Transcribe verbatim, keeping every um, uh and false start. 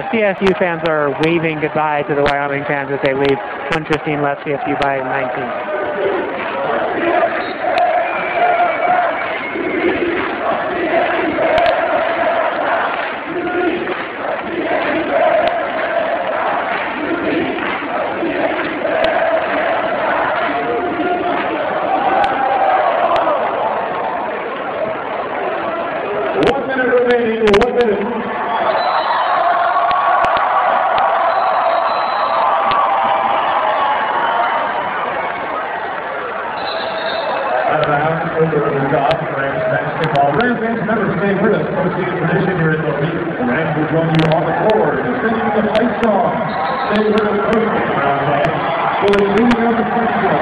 C S U fans are waving goodbye to the Wyoming fans as they leave. one fifteen left, C S U by nineteen. One minute remaining, one minute. Out of the house, over to the golf, Rams basketball. Rams fans, never stay with us. Associated tradition here at the Moby. The Rams will join you on the court, singing the fight song. Stay with us, coach. Well, it's leading up the free throw.